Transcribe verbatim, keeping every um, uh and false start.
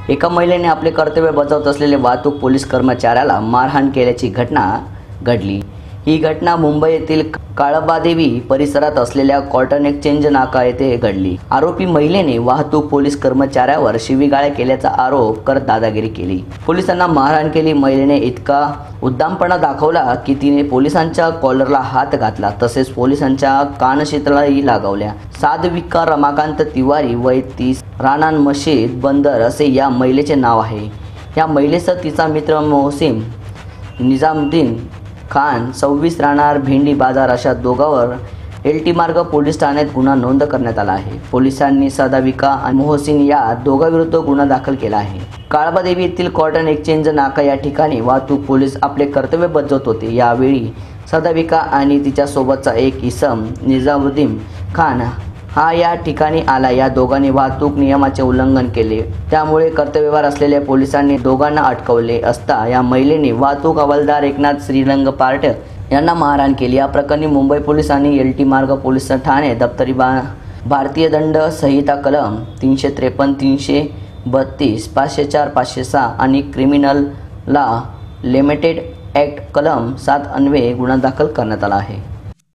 एका महिलेने आपले कर्तव्य बजावत असलेले वाहतूक पोलीस कर्मचाऱ्याला मारहाण केल्याची घटना घडली। ही घटना मुंबई येथील काळबादेवी परिसरात असलेल्या कॉटन एक्सचेंज नाका येथे घडली। आरोपी महिलेने वाहतूक पोलीस कर्मचाऱ्यावर शिवीगाळ केल्याचा आरोप करत दादागिरी केली। पोलिसांना मारहाण केली। महिलेने इतका उद्दामपणा दाखवला की तिने पोलिसांच्या कॉलरला हात घातला, तसेच पोलिसांच्या कानशिलाही लागवल्या। साध्विका रमाकांत तिवारी, वय तीस, राहणार मशीद बंदर असे या महिलेचे नाव आहे। या महिलेसह तिचा मित्र मोहसिन निजामुद्दीन खान, सव्वीस, राहणार भेंडी बाजार अशा दोघांवर एल टी मार्ग पोलीस ठाण्यात गुन्हा नोंद करण्यात आला आहे। पोलिसांनी साध्विका आणि मोहसिन या दोघांविरुद्ध गुन्हा दाखल केला आहे। काळबादेवी येथील कॉटन एक्सचेंज नाका या ठिकाणी वाहतूक पोलीस आपले कर्तव्य बजावत होते। यावेळी साध्विका आणि तिच्या सोबतचा एक इसम निजामुद्दीन खान हा या ठिकाणी आला। या दोघांनी वाहतूक नियमाचे उल्लंघन केले, त्यामुळे कर्तव्यावर असलेल्या पोलिसांनी दोघांना अटकवले असता या महिलेने वाहतूक हवालदार एकनाथ श्रीरंग पार्ट यांना मारहाण केली। या प्रकरणी मुंबई पोलिसांनी एल टी मार्ग पोलीस ठाणे दप्तरी बा भारतीय दंड संहिता कलम तीनशे त्रेपन्न, तीनशे बत्तीस, पाचशे चार, पाचशे सहा आणि क्रिमिनल लॉ लिमिटेड ॲक्ट कलम सात अन्वये गुन्हा दाखल करण्यात आला आहे।